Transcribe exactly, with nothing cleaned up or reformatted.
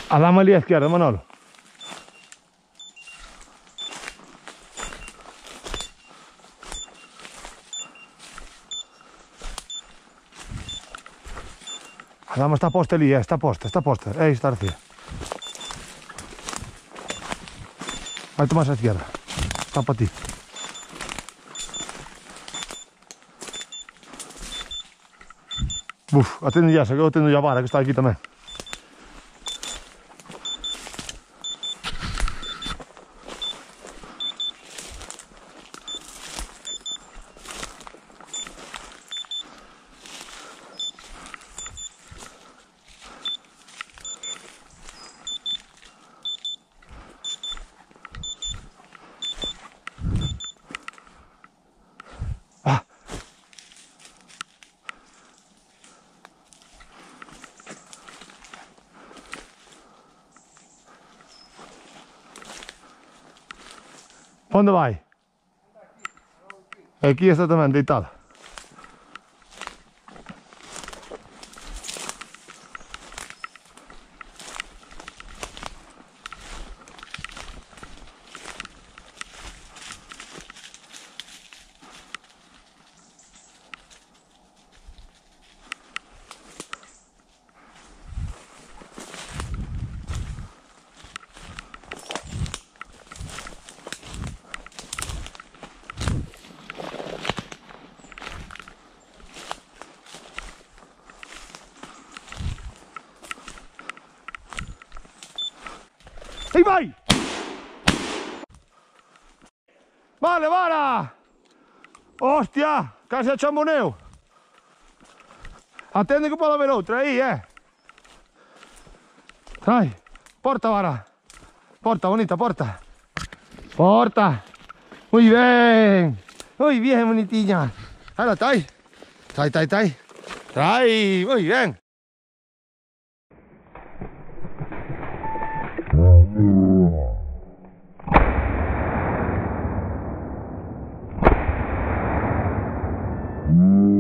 A dama a la izquierda, Manolo. A dama está posta ali, está posta, está posta. Ahí está García. Vai tomar a izquierda. Está para ti. Uf, atende ya, se quedó atendo ya Vara, que está aquí también. Ah. ¿Dónde vai? Aquí está también, deitada. ¡Ahí vai! Vale, Vara! Hostia, casi a chamboneo. Atende que puedo haber otra ahí, eh. Trae, porta, Vara. Porta, bonita, porta. Porta. Muy bien. Muy bien, bonitilla. Ahora, trae. Trae, trae, trae. Trae, muy bien. Mm.